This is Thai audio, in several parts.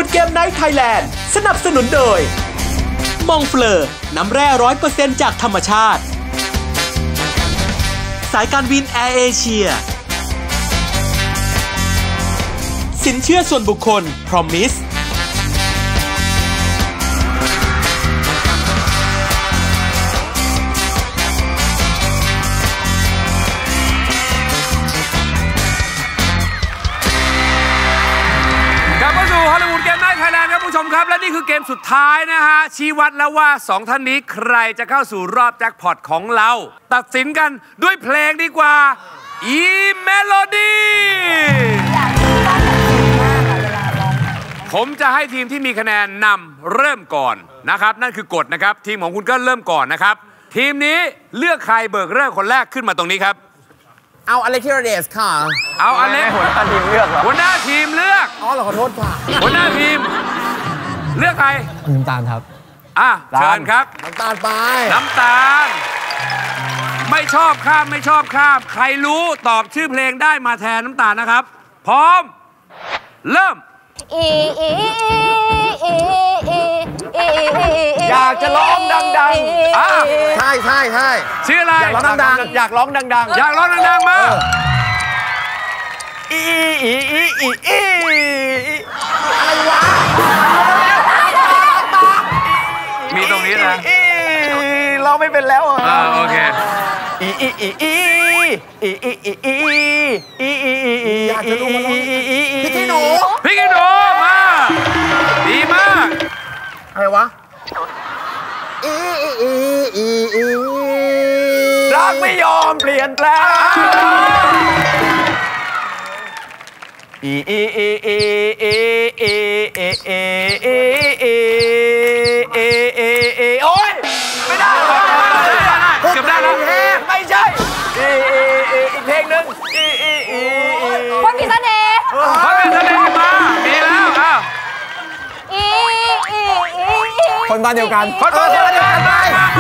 เกมไนท์ไทยแลนด์สนับสนุนโดยมองเฟลอน้ำแร่ 100% จากธรรมชาติสายการบินแอร์เอเชียสินเชื่อส่วนบุคคล Promise ผู้ชมครับและนี่คือเกมสุดท้ายนะฮะชี้วัดแล้วว่า2ท่านนี้ใครจะเข้าสู่รอบแจ็คพอตของเราตัดสินกันด้วยเพลงดีกว่าอีเมโลดี้ผมจะให้ทีมที่มีคะแนนนำเริ่มก่อนนะครับนั่นคือกฎนะครับทีมของคุณก็เริ่มก่อนนะครับทีมนี้เลือกใครเบิกเริ่มคนแรกขึ้นมาตรงนี้ครับเอาอเล็กธีรเดชค่ะเอาอเล็กหัวหน้าทีมเลือกหัวหน้าทีมเลือกอ๋อขอโทษค่ะหัวหน้าทีมเลือกใครน้ำตาลครับเชิญครับน้ำตาลไปน้ำตาลไม่ชอบข้ามไม่ชอบข้ามใครรู้ตอบชื่อเพลงได้มาแทนน้ำตาลนะครับพร้อมเริ่มอยากจะร้องดังๆใช่ใช่ใช่ชื่ออะไรอยากร้องดังๆอยากร้องดังๆอยากร้องดังๆมาอะไรวะมีตรงนี้นะเราไม่เป็นแล้วโอเคอยากจะรู้ว่าพี่ขี้หนูมาดีมากอะไรวะรักไม่ยอมเปลี่ยนแปลงโอ๊ยไม่ได้เกือบได้แล้วไม่ใช่อีกเพลงหนึ่งคนมีเสน่ห์มาดีแล้วคนบ้านเดียวกันคนบ้านเดียวกันไป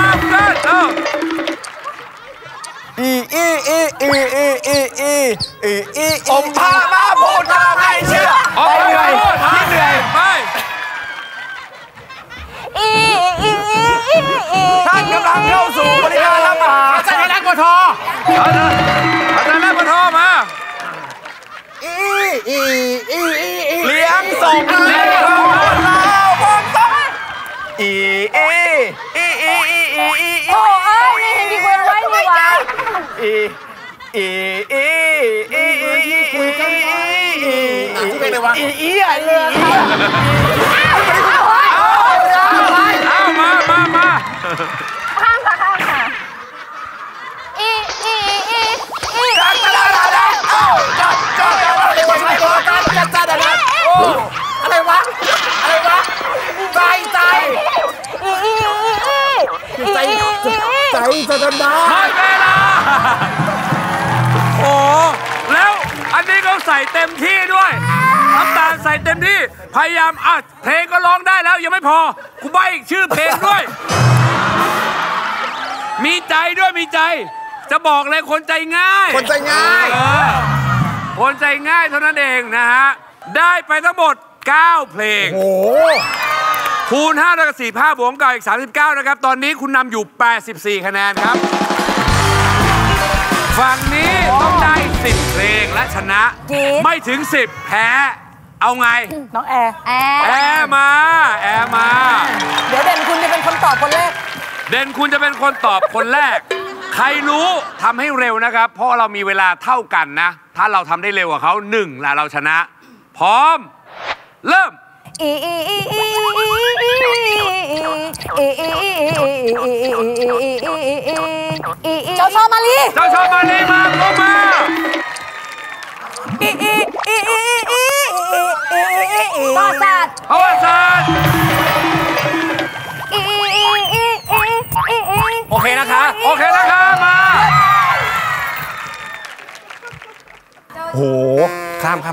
ผมพามาพูดมาไม่เชื่อเหนื่อยไปท่านกำลังเข้าสู่บริการรับอาหารอาจารย์นักปทอาจารย์นักปทมาเลี้ยงส่งเราบนโต๊ะโอ้นี่เห็นดีคุยไว้ดีวะชื่อเพลงอะไรวะมาข้ามค่ะอะไรวะใจจะกันบ้าหมดเวลาโอ้แล้วอันนี้ก็ใส่เต็มที่ด้วยน้ำตาลใส่เต็มที่พยายามเพลงก็ร้องได้แล้วยังไม่พอกูใบ้ชื่อเพลงด้วยมีใจด้วยมีใจจะบอกเลยคนใจง่ายคนใจง่ายเท่านั้นเองนะฮะได้ไปทั้งหมด9เพลงโอ้คูณ5แล้วก็4 5บวกกับอีก39นะครับตอนนี้คุณนำอยู่84คะแนนครับฝั่งนี้ต้องได้10เพลงและชนะไม่ถึง10แพ้เอาไงน้องแอร์มาเดี๋ยวเด่นคุณจะเป็นคนตอบคนแรกใครรู้ทำให้เร็วนะครับเพราะเรามีเวลาเท่ากันนะถ้าเราทำได้เร็วกว่าเขา1แล้วเราชนะพร้อมเริ่มเจ้าชอบมาลีมาลงมาปราสาทโอเคนะคะมาโหข้าม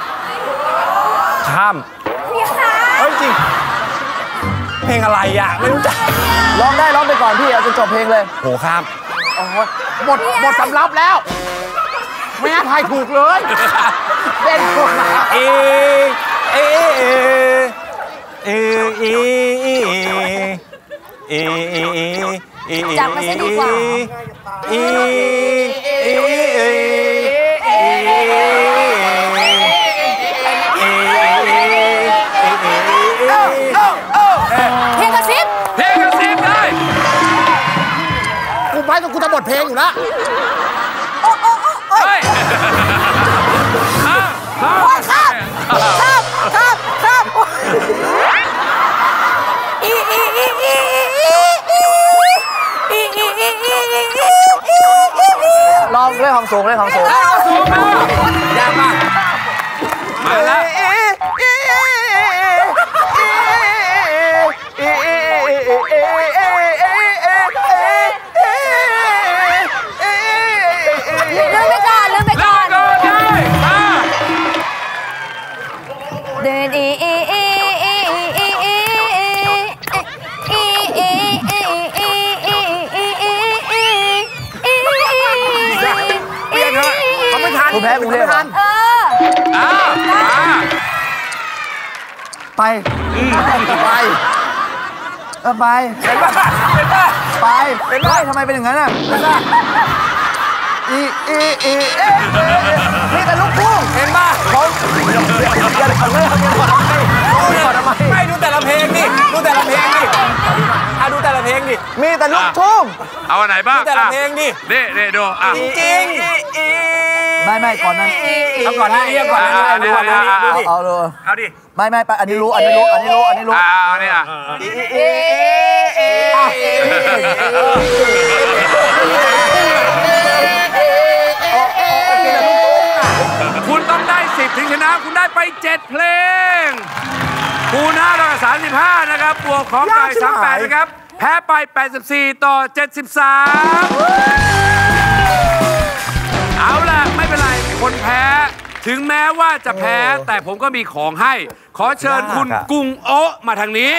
เฮ้ยจริงเพลงอะไรอ่ะไม่รู้จักร้องไปก่อนพี่จะจบเพลงเลยโหข้ามหมดสำรับแล้วไม่น่าทายถูกเลยเด่นคนจับมาซะดีกว่าเพลงกระซิบได้กูไปกับกูจะหมดเพลงอยู่แล้วเฮ้ยข้ามลองเล่นของสูงยากมากมาแล้วเริ่มไปก่อนเดินเปลี่ยนเขาไม่ทันคุณแพ้คุณไม่ทันไปทำไมเป็นอย่างนั้นอ่ะนี่แต่ลูกทุ่งเห็นป่ะเขาไม่ดูแต่ละเพลงดิดูแต่ละเพลงดิมีแต่ลูกทุ่งเอาอันไหนบ้างแต่ละเพลงดินี่ดูจริงไม่ก่อนนั้นเอาก่อนนะก่อนนะเอาดิไม่ไปอันนี้รู้เอาเนี่ยคุณต้องได้10ถึงชนะคุณได้ไป7เพลงคูณ5 35นะครับบวกของไก่38นะครับแพ้ไป84ต่อ73เอาล่ะไม่เป็นไรคนแพ้ถึงแม้ว่าจะแพ้แต่ผมก็มีของให้ขอเชิญคุณกุ้งโอ๊มาทางนี้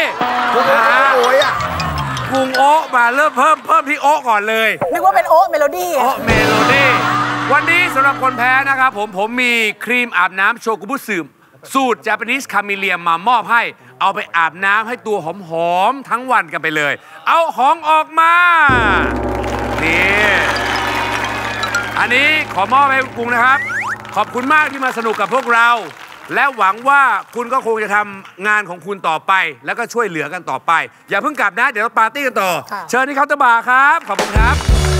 กุ้งโอ๊มาเริ่มเพิ่มที่โอ๊ก่อนเลยนึกว่าเป็นโอ๊เมโลดี้เมโลดี้วันนี้สำหรับคนแพ้นะครับผมมีครีมอาบน้ำโชกุบุสึสูตร Japanese Camellia มามอบให้เอาไปอาบน้ำให้ตัวหอมๆทั้งวันกันไปเลยเอาของออกมานี่อันนี้ขอมอบให้คุณกุ้งนะครับขอบคุณมากที่มาสนุกกับพวกเราและหวังว่าคุณก็คงจะทำงานของคุณต่อไปแล้วก็ช่วยเหลือกันต่อไปอย่าเพิ่งกลับนะเดี๋ยวเราปาร์ตี้กันต่อเชิญที่เคาน์เตอร์บาร์ครับขอบคุณครับ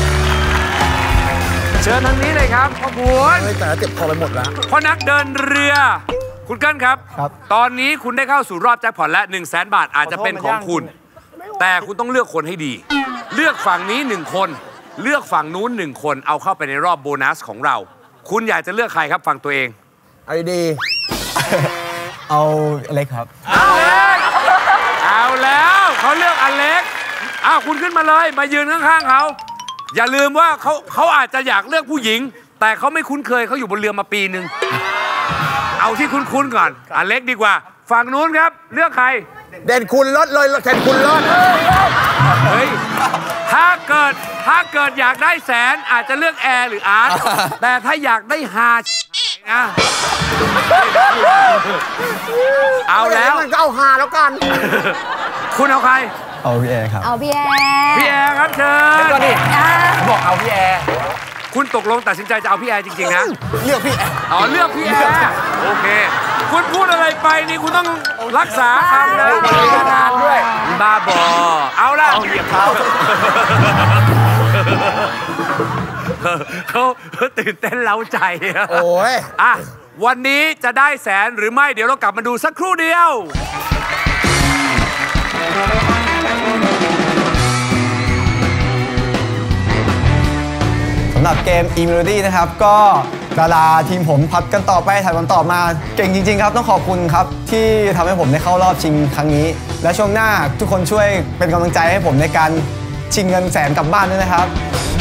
เชิญทางนี้เลยครับขอบคุณแต่เจ็บคอไปหมดแล้วพ่อนักเดินเรือคุณเกิ้ลครับตอนนี้คุณได้เข้าสู่รอบแจ็คพอตและ 100,000 บาทอาจจะเป็นของคุณแต่คุณต้องเลือกคนให้ดีเลือกฝั่งนี้1คนเลือกฝั่งนู้น1คนเอาเข้าไปในรอบโบนัสของเราคุณอยากจะเลือกใครครับฝั่งตัวเองเอาดีเอาอเล็กครับเอาแล้วเขาเลือกอเล็กคุณขึ้นมาเลยมายืนข้างๆเขาอย่าลืมว่าเขาอาจจะอยากเลือกผู้หญิงแต่เขาไม่คุ้นเคยเขาอยู่บนเรือมาปีนึงเอาที่คุ้นๆก่อนอเล็กดีกว่าฝั่งนู้นครับเลือกใครเด่นคุณลดเลยเด่นคุณลดเฮ้ยถ้าเกิดอยากได้แสนอาจจะเลือกแอร์หรืออาร์ตแต่ถ้าอยากได้ฮานะเอาแล้วมันก็เอาฮาแล้วกันคุณเอาใครเอาพี่แอร์ครับเอาพี่แอร์ครับเชิญก็นี่บอกเอาพี่แอร์คุณตกลงตัดสินใจจะเอาพี่แอร์จริงๆนะเลือกพี่แอร์เลือกพี่แอร์โอเคคุณพูดอะไรไปนี่คุณต้องรักษาคำนะนานด้วยบ้าบอเอาละเอาเหยียบเท้าเขาตื่นเต้นเล้าใจโอ้ยวันนี้จะได้แสนหรือไม่เดี๋ยวเรากลับมาดูสักครู่เดียวสำหรับเกม E-Melody นะครับก็ดาราทีมผมพัดกันต่อไปถ่ายกันต่อมาเก่งจริงๆครับต้องขอบคุณครับที่ทำให้ผมได้เข้ารอบชิงครั้งนี้และช่วงหน้าทุกคนช่วยเป็นกำลังใจให้ผมในการชิงเงินแสนกลับบ้านด้วยนะครับ